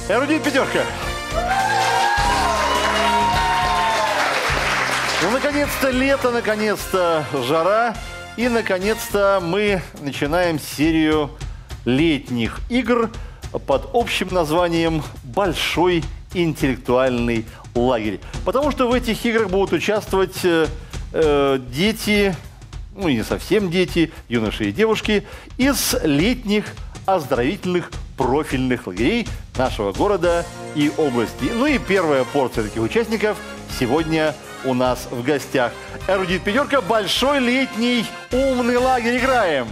Эрудит пятерка. Ну, наконец-то лето, наконец-то жара. И, наконец-то, мы начинаем серию летних игр под общим названием «Большой интеллектуальный лагерь». Потому что в этих играх будут участвовать дети, ну и не совсем дети, юноши и девушки, из летних оздоровительных профильных лагерей нашего города и области. Ну и первая порция таких участников сегодня у нас в гостях. Эрудит пятерка, большой летний умный лагерь. Играем!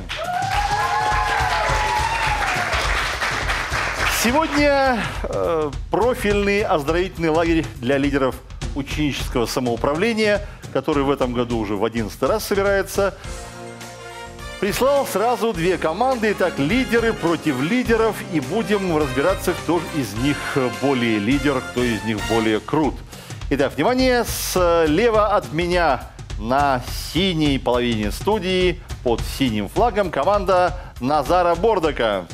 Сегодня профильный оздоровительный лагерь для лидеров ученического самоуправления, который в этом году уже в 11-й раз собирается, прислал сразу две команды. Итак, лидеры против лидеров. И будем разбираться, кто из них более лидер, кто из них более крут. Итак, внимание, слева от меня на синей половине студии под синим флагом команда Назара Бордака.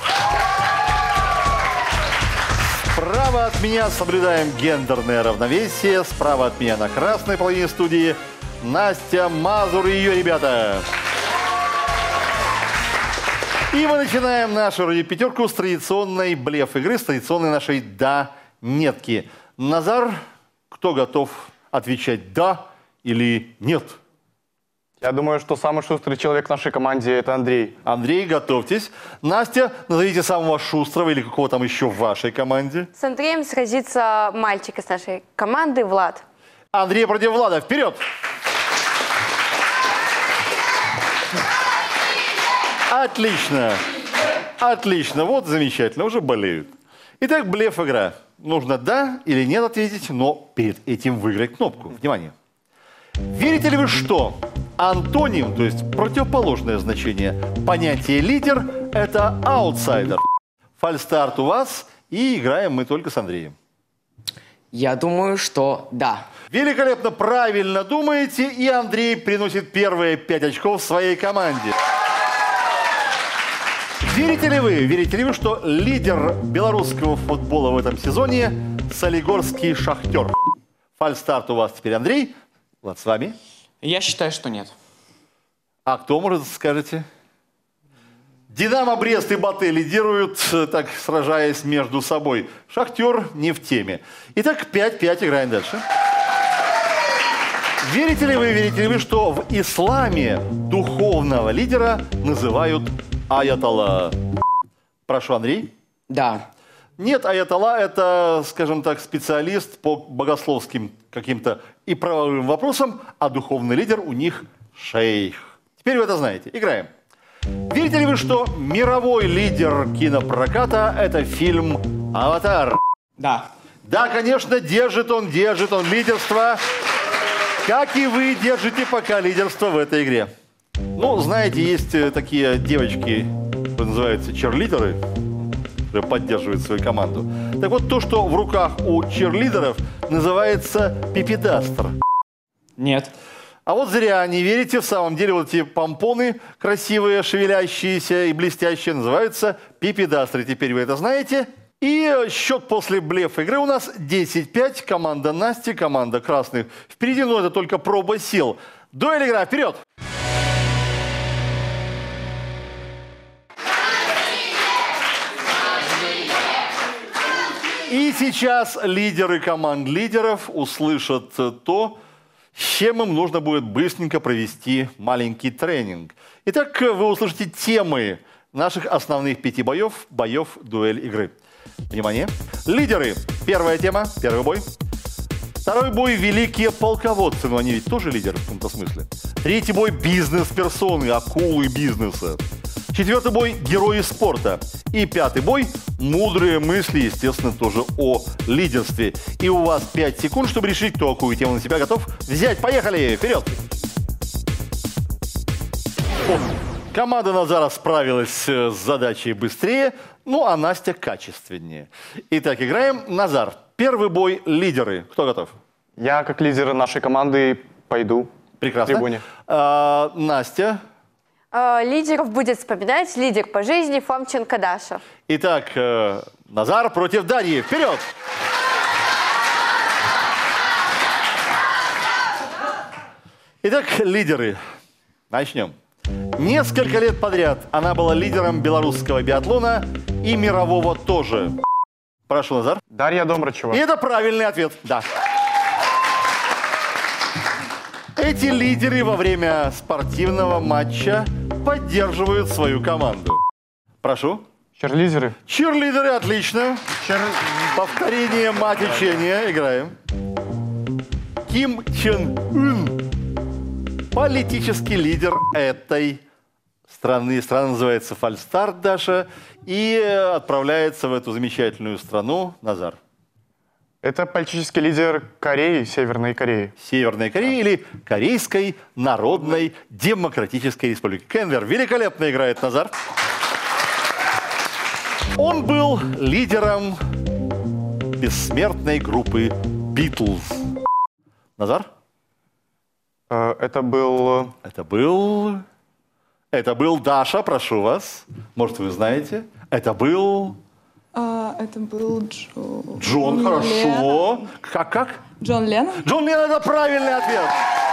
Справа от меня соблюдаем гендерное равновесие. Справа от меня на красной половине студии Настя Мазур и ее ребята. И мы начинаем нашу пятерку с традиционной блеф-игры, с традиционной нашей «да-нетки». Назар, кто готов отвечать «да» или «нет»? Я думаю, что самый шустрый человек в нашей команде – это Андрей. Андрей, готовьтесь. Настя, назовите самого шустрого или какого там еще в вашей команде. С Андреем сразится мальчик из нашей команды Влад. Андрей против Влада. Вперед! Отлично. Отлично. Вот замечательно. Уже болеют. Итак, блеф-игра. Нужно «да» или «нет» ответить, но перед этим выиграть кнопку. Внимание. Верите ли вы, что антоним, то есть противоположное значение понятия «лидер» – это аутсайдер? Фальстарт у вас, и играем мы только с Андреем. Я думаю, что да. Великолепно, правильно думаете, и Андрей приносит первые 5 очков своей команде. Верите ли вы, что лидер белорусского футбола в этом сезоне – Солигорский «Шахтер»? Фальстарт у вас теперь, Андрей. Влад, с вами. Я считаю, что нет. А кто, может, скажете? «Динамо» Брест и «Батэ» лидируют, так сражаясь между собой. «Шахтер» не в теме. Итак, 5-5, играем дальше. Верите ли вы, что в исламе духовного лидера называют аятолла? Прошу, Андрей. Да. Нет, аятолла – это, скажем так, специалист по богословским каким-то и правовым вопросам, а духовный лидер у них шейх. Теперь вы это знаете. Играем. Верите ли вы, что мировой лидер кинопроката – это фильм «Аватар»? Да. Да, конечно, держит он лидерство. Как и вы держите пока лидерство в этой игре. Ну, знаете, есть такие девочки, которые называются черлидеры, которые поддерживают свою команду. Так вот, то, что в руках у черлидеров, называется пипедастер. Нет. А вот зря не верите. В самом деле вот эти помпоны красивые, шевелящиеся и блестящие называются пипедастры. Теперь вы это знаете. И счет после блеф-игры у нас 10-5. Команда Насти, команда красных впереди, но это только проба сил. Дуэль, игра, вперед! И сейчас лидеры команд лидеров услышат то, с чем им нужно будет быстренько провести маленький тренинг. Итак, вы услышите темы наших основных 5 боев дуэль игры. Внимание. Лидеры. Первая тема, первый бой. Второй бой – великие полководцы, но они ведь тоже лидеры в каком-то смысле. Третий бой – бизнес-персоны, акулы бизнеса. Четвертый бой – герои спорта. И пятый бой – мудрые мысли, естественно, тоже о лидерстве. И у вас 5 секунд, чтобы решить, кто какую тему на себя готов взять. Поехали! Вперед! Команда Назара справилась с задачей быстрее, ну а Настя качественнее. Итак, играем. Назар, первый бой – лидеры. Кто готов? Я, как лидер нашей команды, пойду. Прекрасно. Трибуне. Настя. Лидеров будет вспоминать лидер по жизни Фомченко Даша. Итак, Назар против Дарьи. Вперед! Итак, лидеры. Начнем. Несколько лет подряд она была лидером белорусского биатлона и мирового тоже. Прошу, Назар. Дарья Домрачева. И это правильный ответ, да. Эти лидеры во время спортивного матча поддерживают свою команду. Прошу. Черлидеры. Чирлидеры, отлично. Повторение мать учения. Играем. Ким Чен Ын. Политический лидер этой страны. Страна называется Фальстарт, Даша. И отправляется в эту замечательную страну Назар. Это политический лидер Кореи, Северной Кореи. Северной Кореи или Корейской Народной Демократической Республики. Кенвер великолепно играет, Назар. Он был лидером бессмертной группы Beatles. Назар? Это был... Это был Даша, прошу вас. Может, вы знаете. Это был Джон. Джон, хорошо. Как? Джон Леннон? Джон Леннон, это правильный ответ.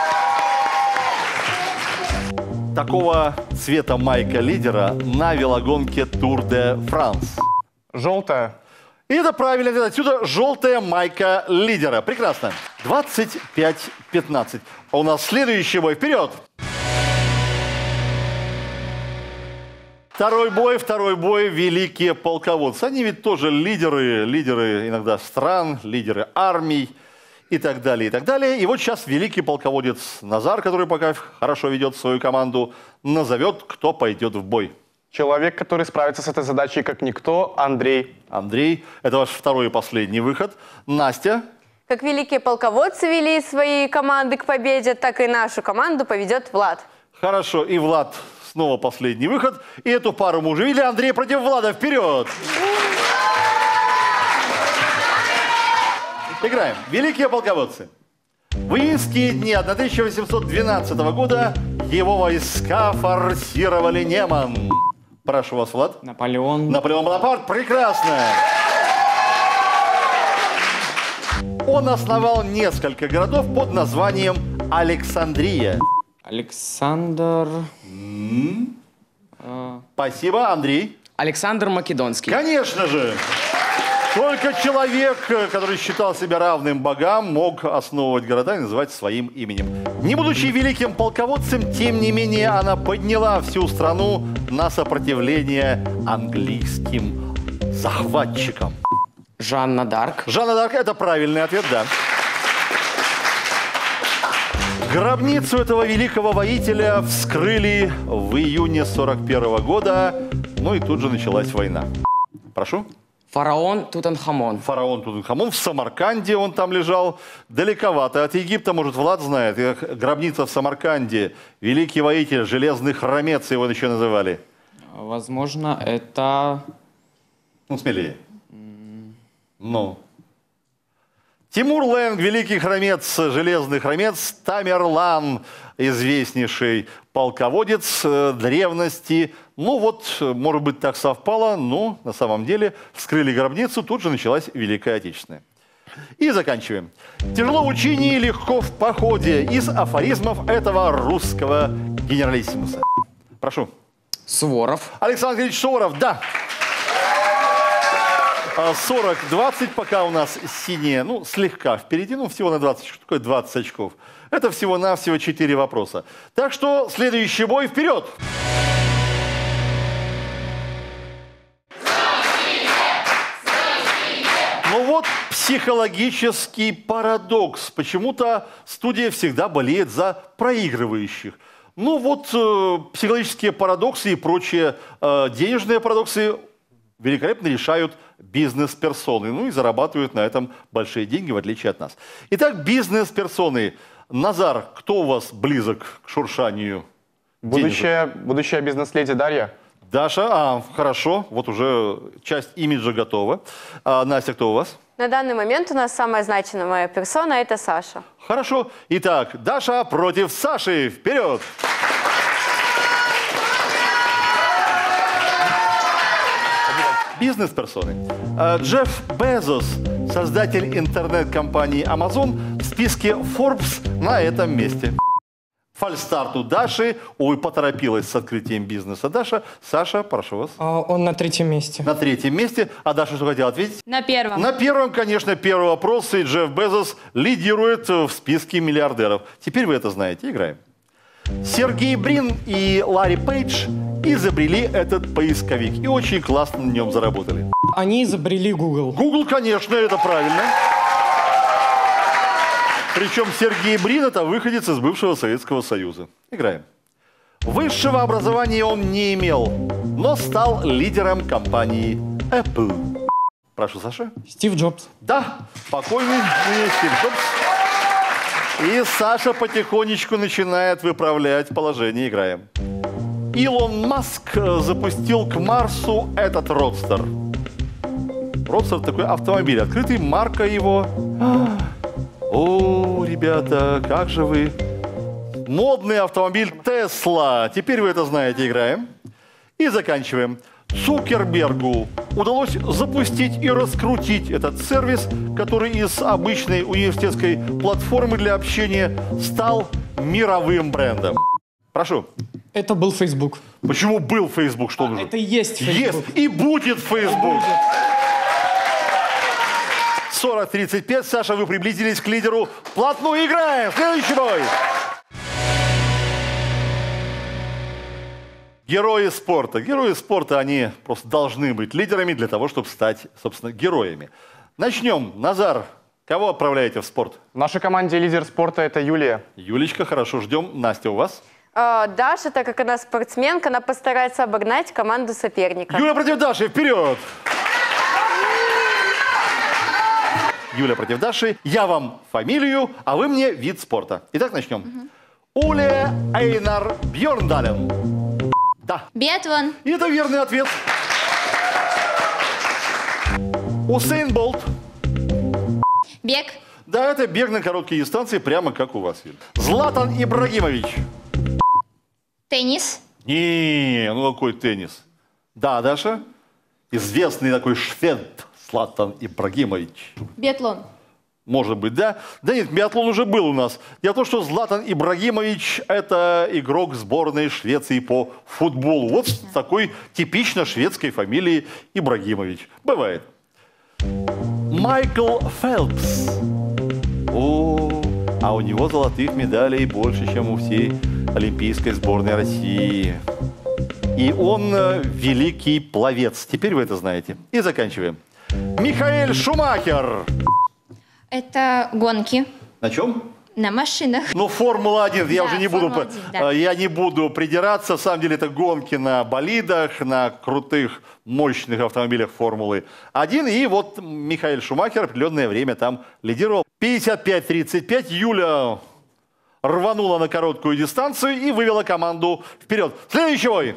Такого цвета майка лидера на велогонке Тур де Франс. Желтая. И это правильный ответ. Отсюда желтая майка лидера. Прекрасно. 25-15. А у нас следующий бой. Вперед! Второй бой, великие полководцы. Они ведь тоже лидеры иногда стран, лидеры армий и так далее, и так далее. И вот сейчас великий полководец Назар, который пока хорошо ведет свою команду, назовет, кто пойдет в бой. Человек, который справится с этой задачей как никто, Андрей. Андрей, это ваш второй и последний выход. Настя. Как великие полководцы вели свои команды к победе, так и нашу команду поведет Влад. Хорошо, и Влад снова последний выход. И эту пару мы уже видели. Андрей против Влада. Вперед! Играем. Великие полководцы. В июньские дни 1812 года его войска форсировали Неман. Прошу вас, Влад. Наполеон. Наполеон Бонапарт. Прекрасно. Он основал несколько городов под названием Александрия. Александр... Спасибо, Андрей. Александр Македонский. Конечно же. Только человек, который считал себя равным богам, мог основывать города и называть своим именем. Не будучи великим полководцем, тем не менее, она подняла всю страну на сопротивление английским захватчикам. Жанна Дарк. Жанна Дарк – это правильный ответ, да. Гробницу этого великого воителя вскрыли в июне 41 года, ну и тут же началась война. Прошу. Фараон Тутанхамон. Фараон Тутанхамон в Самарканде, он там лежал, далековато от Египта, может, Влад знает. Гробница в Самарканде, великий воитель, железный хромец его еще называли. Возможно, это... Ну, смелее. Ну. Тимур Лэнг, великий хромец, железный хромец, Тамерлан, известнейший полководец древности. Ну вот, может быть, так совпало, но на самом деле вскрыли гробницу, тут же началась Великая Отечественная. И заканчиваем. Тяжело в учении, легко в походе. Из афоризмов этого русского генералиссимуса. Прошу. Суворов. Александр Ильич Суворов, да. 40-20, пока у нас синие, ну, слегка впереди, ну, всего на 20 очков. Такое 20 очков. Это всего-навсего 4 вопроса. Так что следующий бой вперед! Ну вот психологический парадокс. Почему-то студия всегда болеет за проигрывающих. Ну вот психологические парадоксы и прочие денежные парадоксы великолепно решают бизнес-персоны. Ну и зарабатывают на этом большие деньги, в отличие от нас. Итак, бизнес-персоны. Назар, кто у вас близок к шуршанию денежек? Будущая бизнес-леди Дарья. Даша, хорошо, вот уже часть имиджа готова. Настя, кто у вас? На данный момент у нас самая значимая персона – это Саша. Хорошо. Итак, Даша против Саши. Вперед! Бизнес-персоны. Джефф Безос, создатель интернет-компании Amazon, в списке Forbes на этом месте. Фальстарт у Даши. Ой, поторопилась с открытием бизнеса Даша. Саша, прошу вас. Он на третьем месте. На третьем месте. А Даша что хотела ответить? На первом. На первом, конечно, первый вопрос. И Джефф Безос лидирует в списке миллиардеров. Теперь вы это знаете. Играем. Сергей Брин и Ларри Пейдж изобрели этот поисковик. И очень классно на нем заработали. Они изобрели Google. Google, конечно, это правильно. Причем Сергей Брин – это выходец из бывшего Советского Союза. Играем. Высшего образования он не имел, но стал лидером компании Apple. Прошу, Саша. Стив Джобс. Да, покойный Стив Джобс. И Саша потихонечку начинает выправлять положение. Играем. Илон Маск запустил к Марсу этот родстер. Родстер такой автомобиль открытый, марка его. О, ребята, как же вы. Модный автомобиль Tesla. Теперь вы это знаете, играем. И заканчиваем. Цукербергу удалось запустить и раскрутить этот сервис, который из обычной университетской платформы для общения стал мировым брендом. Прошу. Это был Facebook. Почему был Facebook? Что нужно? Это и есть Facebook. Есть и будет Facebook. 40-35. Саша, вы приблизились к лидеру. Вплотную играем. Следующий бой. Герои спорта. Герои спорта, они просто должны быть лидерами для того, чтобы стать, собственно, героями. Начнем. Назар, кого отправляете в спорт? В нашей команде лидер спорта – это Юлия. Юлечка, хорошо, ждем. Настя, у вас? Даша, так как она спортсменка, она постарается обогнать команду соперника. Юля против Даши, вперед! Юля против Даши. Я вам фамилию, а вы мне вид спорта. Итак, начнем. Уле Эйнар Бьерндален. Да. Биатлон. И это верный ответ. Усейн Болт. Бег. Да, это бег на короткие дистанции, прямо как у вас, Юля. Златан Ибрагимович. Теннис. Не, ну какой теннис? Да, Даша? Известный такой швед Златан Ибрагимович. Биатлон. Может быть, да? Да нет, биатлон уже был у нас. Дело в том, что Златан Ибрагимович – это игрок сборной Швеции по футболу. Вот с такой типично шведской фамилией Ибрагимович. Бывает. Майкл Фелпс. О, а у него золотых медалей больше, чем у всей олимпийской сборной России. И он великий пловец. Теперь вы это знаете. И заканчиваем. Михаэль Шумахер. Это гонки. На чем? На машинах. Ну, Формула-1, я Да, уже не буду, Формула-1, да. я не буду придираться. На самом деле это гонки на болидах, на крутых, мощных автомобилях Формулы-1. И вот Михаэль Шумахер определенное время там лидировал. 55-35. Юля рванула на короткую дистанцию и вывела команду вперед. Следующий бой.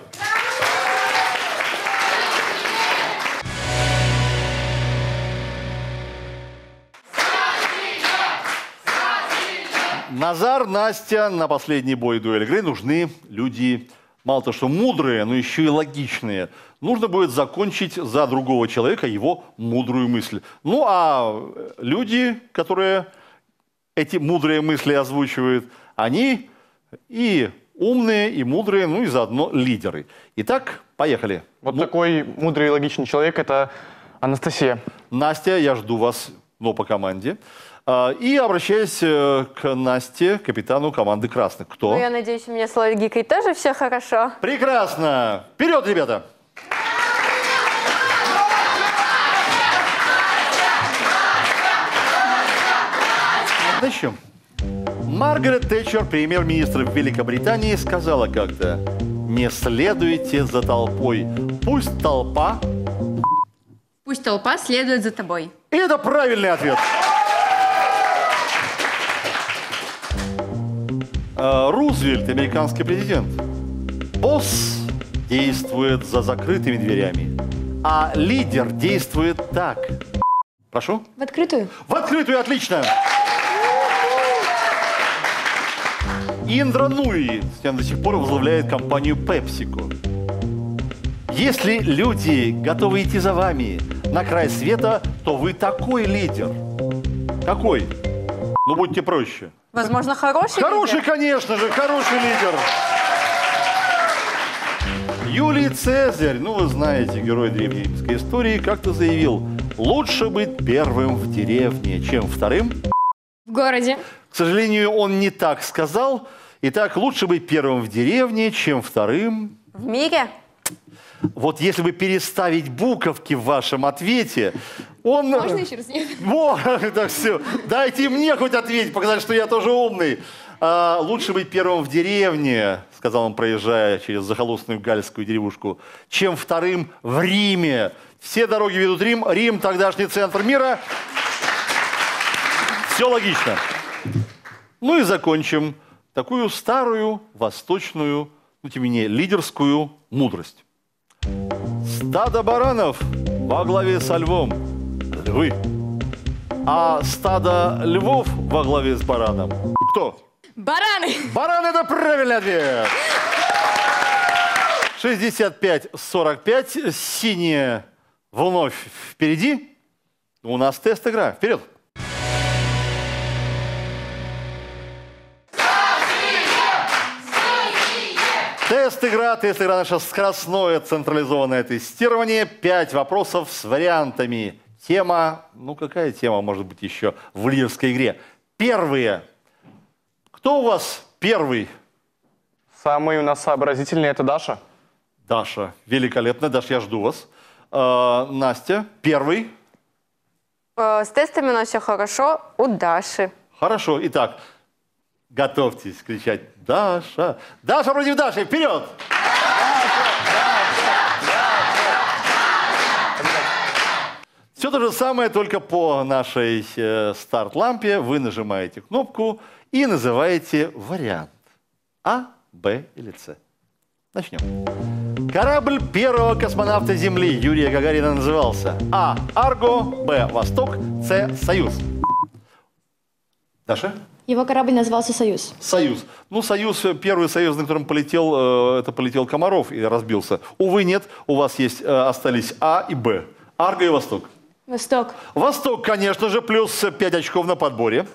Назар, Настя, на последний бой дуэль игры нужны люди, мало того, что мудрые, но еще и логичные. Нужно будет закончить за другого человека его мудрую мысль. Ну, а люди, которые эти мудрые мысли озвучивают, они и умные, и мудрые, ну и заодно лидеры. Итак, поехали. Вот такой мудрый и логичный человек – это Анастасия. Настя, я жду вас, но по команде. И обращаюсь к Насте, капитану команды красных. Кто? Ну, я надеюсь, у меня с логикой тоже все хорошо. Прекрасно! Вперед, ребята! Начнем. Маргарет Тэтчер, премьер-министр Великобритании, сказала как-то: «Не следуйте за толпой, пусть толпа...» Пусть толпа следует за тобой. И это правильный ответ. Рузвельт, американский президент. Босс действует за закрытыми дверями, а лидер действует так. Прошу. В открытую. В открытую, отлично. Индра Нуи до сих пор возглавляет компанию PepsiCo. Если люди готовы идти за вами на край света, то вы такой лидер. Какой? Ну, будьте проще. Возможно, хороший Хороший, лидер? конечно же, хороший лидер. Юлий Цезарь, ну вы знаете, герой древнеримской истории, как-то заявил: лучше быть первым в деревне, чем вторым. В городе. К сожалению, он не так сказал. Итак, лучше быть первым в деревне, чем вторым. В мире? Вот если бы переставить буковки в вашем ответе, он... Можно еще раз? Нет? Во, так все. Дайте мне хоть ответить, показать, что я тоже умный. Лучше быть первым в деревне, сказал он, проезжая через захолустную гальскую деревушку, чем вторым в Риме. Все дороги ведут в Рим. Рим, тогдашний центр мира. Все логично. Ну и закончим такую старую, восточную, ну, тем не менее, лидерскую мудрость. Стадо баранов во главе со львом – львы. А стадо львов во главе с бараном – кто? Бараны. Баран – это правильный ответ. 65-45. Синие вновь впереди. У нас тест-игра. Вперед! Тест-игра наше скоростное централизованное тестирование. 5 вопросов с вариантами. Тема, ну какая тема может быть еще в лидерской игре? Первые. Кто у вас первый? Самый у нас сообразительный — это Даша. Даша. Великолепно. Даша, я жду вас. Настя, первый. С тестами у нас все хорошо. У Даши. Хорошо. Итак, готовьтесь кричать «Даша!». Даша против Даши. Вперед! Все то же самое, только по нашей старт-лампе. Вы нажимаете кнопку и называете вариант. А, Б или С. Начнем. Корабль первого космонавта Земли Юрия Гагарина назывался А. Арго, Б. Восток, С. Союз. Даша? Его корабль назывался «Союз». Союз. Ну, Союз, первый союз, на котором полетел, это полетел Комаров и разбился. Увы, нет, у вас есть, остались А и Б. Арго и Восток. Восток. Восток, конечно же, плюс 5 очков на подборе.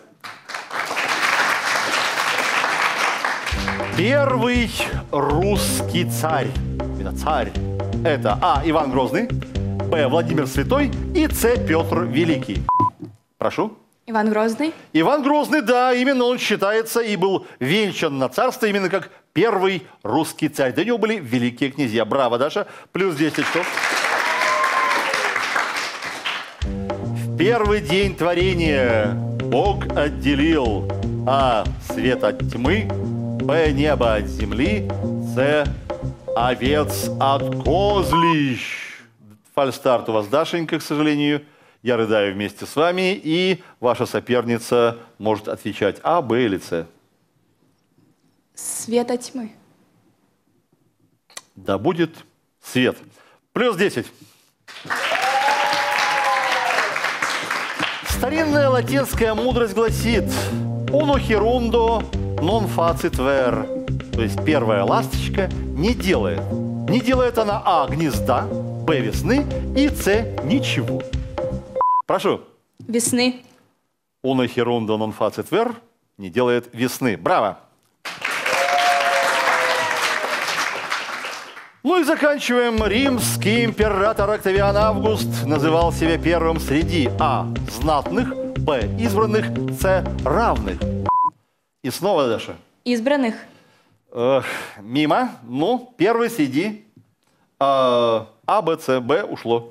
Первый русский царь. Это царь. Это А. Иван Грозный, Б. Владимир Святой и С. Петр Великий. Прошу. Иван Грозный. Иван Грозный, да, именно он считается и был венчан на царство именно как первый русский царь. До него были великие князья. Браво, Даша. Плюс 10 очков. В первый день творения Бог отделил А. Свет от тьмы, Б. Небо от земли, С. Овец от козлищ. Фальстарт у вас, Дашенька, к сожалению. Я рыдаю вместе с вами, и ваша соперница может отвечать А, Б или С. Свет от тьмы. Да будет свет. Плюс 10. Старинная латинская мудрость гласит «Uno hirundo non facit ver». То есть первая ласточка не делает. Не делает она А гнезда, Б весны и С ничего. Прошу. Весны. Uno hirundo non facit ver не делает весны. Браво! Ну и заканчиваем. Римский император Октавиан Август называл себя первым среди А. знатных, Б. избранных, С. равных. И снова, Даша. Избранных. Мимо. Ну, первый среди А, Б, С, Б ушло.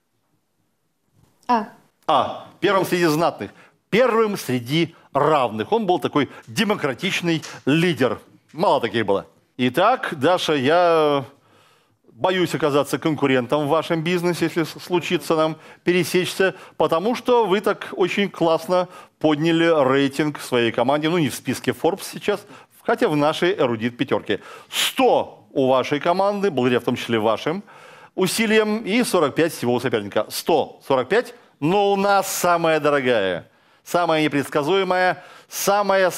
А. Первым среди знатных. Первым среди равных. Он был такой демократичный лидер. Мало таких было. Итак, Даша, я боюсь оказаться конкурентом в вашем бизнесе, если случится нам пересечься, потому что вы так очень классно подняли рейтинг своей команде. Ну, не в списке Forbes сейчас, хотя в нашей эрудит пятерке. 100 у вашей команды, благодаря в том числе вашим усилиям, и 45 всего у соперника. 145, но у нас самая дорогая, самая непредсказуемая,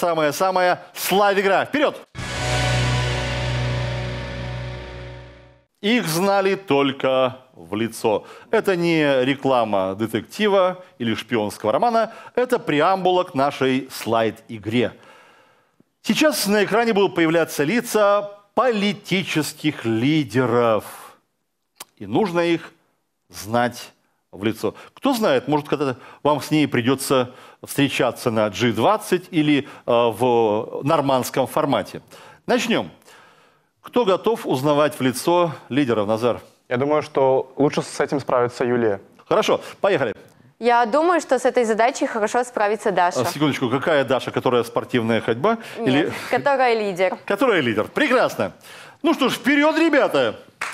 самая слайд-игра. Вперед! Их знали только в лицо. Это не реклама детектива или шпионского романа, это преамбула к нашей слайд-игре. Сейчас на экране будут появляться лица политических лидеров. И нужно их знать в лицо. Кто знает, может, когда вам с ней придется встречаться на G20 или в нормандском формате. Начнем. Кто готов узнавать в лицо лидеров, Назар? Я думаю, что лучше с этим справится Юлия. Хорошо, поехали. Я думаю, что с этой задачей хорошо справится Даша. Секундочку, какая Даша, которая спортивная ходьба? Нет, которая лидер. Которая лидер. Прекрасно. Ну что ж, вперед, ребята!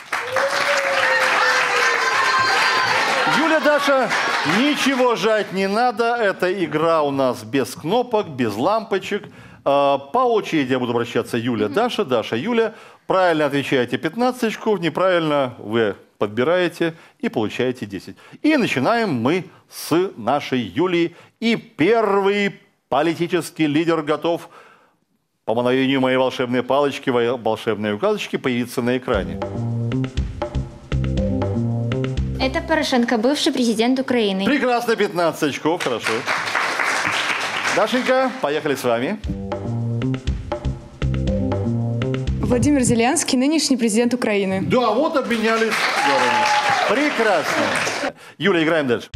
Юля, Даша, ничего жать не надо. Эта игра у нас без кнопок, без лампочек. По очереди я буду обращаться. Юля, Даша, Даша, Юля. Правильно отвечаете 15-очку, неправильно вы подбираете и получаете 10. И начинаем мы с нашей Юлии. И первый политический лидер готов по мановению моей волшебной палочки, волшебной указочки появиться на экране. Это Порошенко, бывший президент Украины. Прекрасно, 15 очков, хорошо. Дашенька, поехали с вами. Владимир Зеленский, нынешний президент Украины. Да, вот обменялись. Прекрасно. Юля, играем дальше.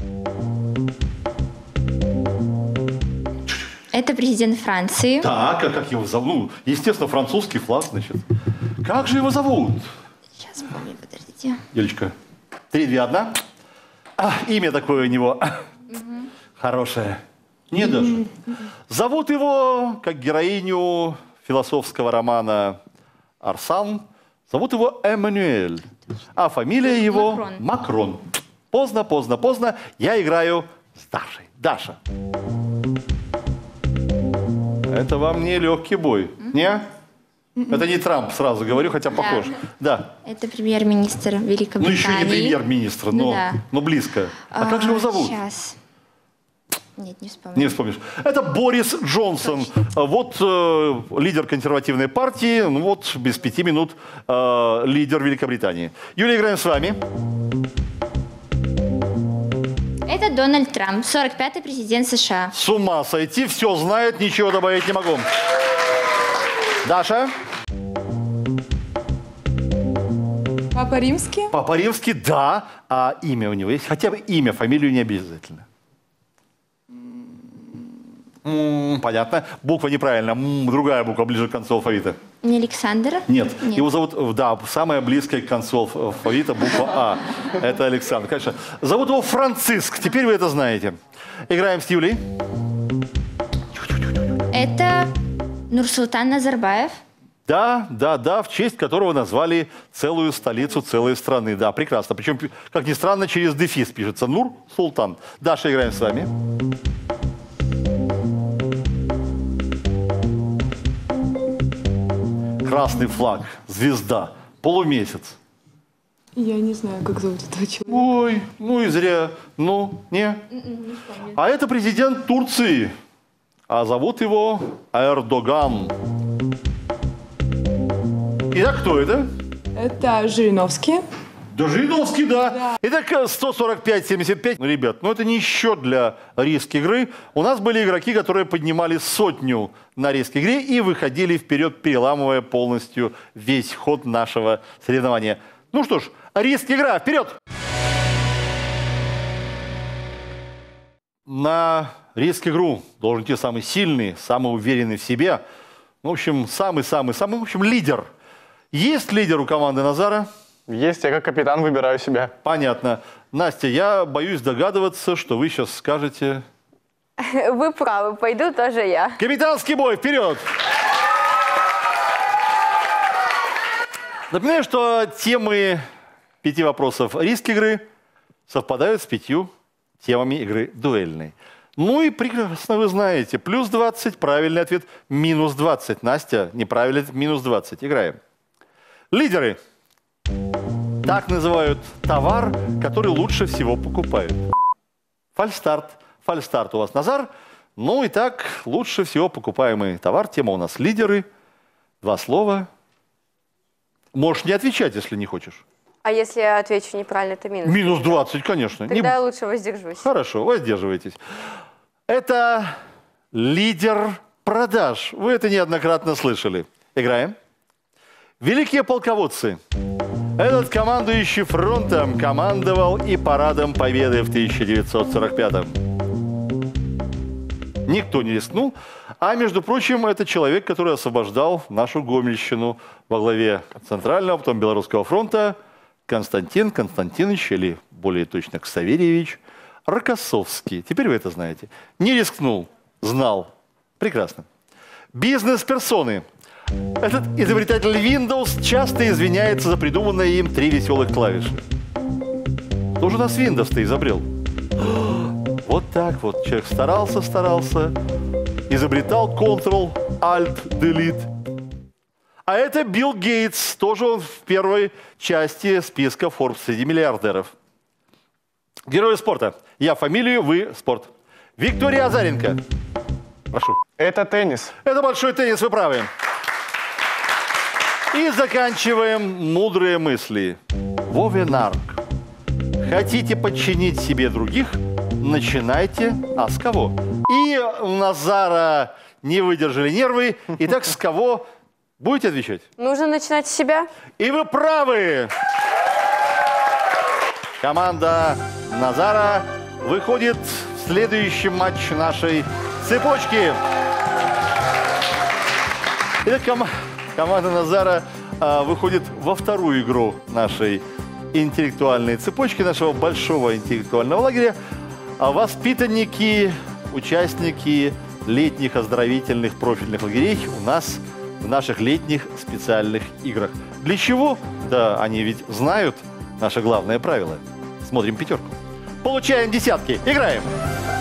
Это президент Франции. Так, а как его зовут? Ну, естественно, французский флаг, значит. Как же его зовут? Сейчас помню, подождите. Юлечка. 3, 2, 1. Имя такое у него. Хорошее. Не даже. Зовут его, как героиню философского романа «Арсан», зовут его Эммануэль. А фамилия его Макрон. Макрон. Поздно, поздно, поздно. Я играю с Дашей. Даша. Это вам не легкий бой. Не? Это не Трамп, сразу говорю, хотя похож. Да. Это премьер-министр Великобритании. Ну, еще не премьер-министр, но, да. но близко. А как же его зовут? Сейчас. Нет, не вспомню. Не вспомнишь. Это Борис Джонсон. Вот лидер консервативной партии, ну вот без 5 минут лидер Великобритании. Юлия, играем с вами. Это Дональд Трамп, 45-й президент США. С ума сойти, все знает, ничего добавить не могу. Даша. Папа Римский. Папа Римский, да. А имя у него есть? Хотя бы имя, фамилию не обязательно. Понятно. Буква неправильно. Другая буква ближе к концу алфавита. Не Александр? Нет. Его зовут, да, самая близкая к концу алфавита буква А. Это Александр, конечно. Зовут его Франциск. Теперь вы это знаете. Играем с Юлей. Это Нурсултан Назарбаев. Да, да, да, в честь которого назвали целую столицу целой страны. Да, прекрасно. Причем, как ни странно, через дефис пишется. Нур-Султан. Даша, играем с вами. Красный флаг, звезда, полумесяц. Я не знаю, как зовут этого человека. Ой, ну и зря. Ну, не. А это президент Турции. А зовут его Эрдоган. Итак, кто это? Это Жириновский. Да, Жириновский, да. Итак, 145-75. Ну, ребят, ну это не счет для риск-игры. У нас были игроки, которые поднимали 100 на риск-игре и выходили вперед, переламывая полностью весь ход нашего соревнования. Ну что ж, риск-игра, вперед! На риск-игру должен идти самый сильный, самый уверенный в себе. В общем, самый-самый, в общем, лидер. Есть лидер у команды Назара? Есть, я как капитан выбираю себя. Понятно. Настя, я боюсь догадываться, что вы сейчас скажете... Вы правы, пойду тоже я. Капитанский бой, вперед! Напоминаю, что темы 5 вопросов риск-игры совпадают с 5 темами игры дуэльной. Ну и прекрасно вы знаете, плюс 20, правильный ответ, минус 20. Настя, неправильный ответ, минус 20. Играем. Лидеры. Так называют товар, который лучше всего покупают. Фальстарт. Фальстарт у вас, Назар. Ну и так, лучше всего покупаемый товар. Тема у нас лидеры. 2 слова. Можешь не отвечать, если не хочешь. А если я отвечу неправильно, то минус? Минус 20, конечно. Не- Тогда я лучше воздержусь. Хорошо, воздерживайтесь. Это лидер продаж. Вы это неоднократно слышали. Играем. Великие полководцы. Этот командующий фронтом командовал и парадом Победы в 1945-м. Никто не рискнул. А, между прочим, это человек, который освобождал нашу Гомельщину во главе Центрального, потом Белорусского фронта, Константин Константинович, или более точно Ксаверьевич, Рокоссовский. Теперь вы это знаете. Не рискнул, знал. Прекрасно. Бизнес-персоны. Этот изобретатель Windows часто извиняется за придуманные им 3 веселых клавиши. Кто же у нас Windows-то изобрел? Вот так вот. Человек старался, изобретал Ctrl-Alt-Delete. А это Билл Гейтс. Тоже он в первой части списка Forbes среди миллиардеров. Герои спорта. Я фамилию, вы спорт. Виктория Азаренко. Прошу. Это теннис. Это большой теннис, вы правы. И заканчиваем мудрые мысли. Вовенарк. Хотите подчинить себе других? Начинайте. А с кого? И у Назара не выдержали нервы. Итак, с кого будете отвечать? Нужно начинать с себя. И вы правы! Команда Назара выходит в следующий матч нашей цепочки. Итак, команда Назара выходит во вторую игру нашей интеллектуальной цепочки, нашего большого интеллектуального лагеря. Воспитанники, участники летних оздоровительных профильных лагерей у нас в наших летних специальных играх. Для чего? Да, они ведь знают наше главное правило. Смотрим пятерку. Получаем десятки. Играем.